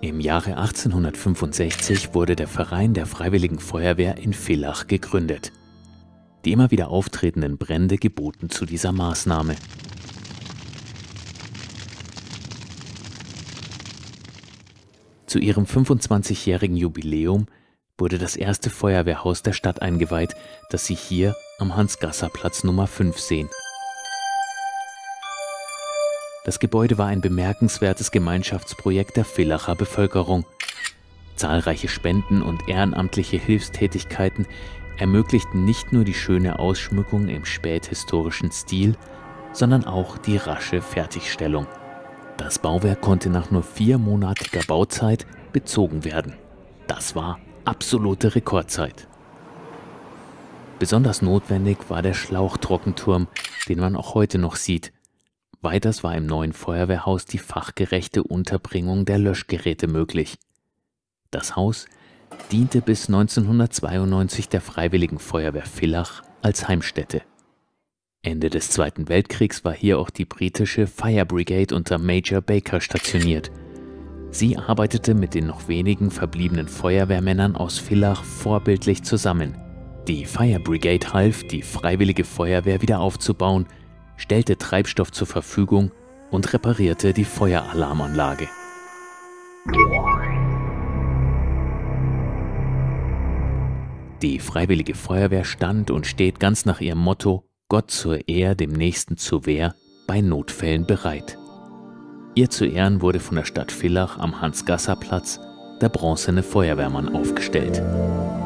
Im Jahre 1865 wurde der Verein der Freiwilligen Feuerwehr in Villach gegründet. Die immer wieder auftretenden Brände geboten zu dieser Maßnahme. Zu ihrem 25-jährigen Jubiläum wurde das erste Feuerwehrhaus der Stadt eingeweiht, das Sie hier am Hans-Gasser-Platz Nummer 5 sehen. Das Gebäude war ein bemerkenswertes Gemeinschaftsprojekt der Villacher Bevölkerung. Zahlreiche Spenden und ehrenamtliche Hilfstätigkeiten ermöglichten nicht nur die schöne Ausschmückung im späthistorischen Stil, sondern auch die rasche Fertigstellung. Das Bauwerk konnte nach nur 4-monatiger Bauzeit bezogen werden. Das war absolute Rekordzeit. Besonders notwendig war der Schlauchtrockenturm, den man auch heute noch sieht. Weiters war im neuen Feuerwehrhaus die fachgerechte Unterbringung der Löschgeräte möglich. Das Haus diente bis 1992 der Freiwilligen Feuerwehr Villach als Heimstätte. Ende des Zweiten Weltkriegs war hier auch die britische Fire Brigade unter Major Baker stationiert. Sie arbeitete mit den noch wenigen verbliebenen Feuerwehrmännern aus Villach vorbildlich zusammen. Die Fire Brigade half, die Freiwillige Feuerwehr wieder aufzubauen, stellte Treibstoff zur Verfügung und reparierte die Feueralarmanlage. Die Freiwillige Feuerwehr stand und steht ganz nach ihrem Motto „Gott zur Ehr, dem Nächsten zur Wehr, bei Notfällen bereit“. Ihr zu Ehren wurde von der Stadt Villach am Hans-Gasser-Platz der bronzene Feuerwehrmann aufgestellt.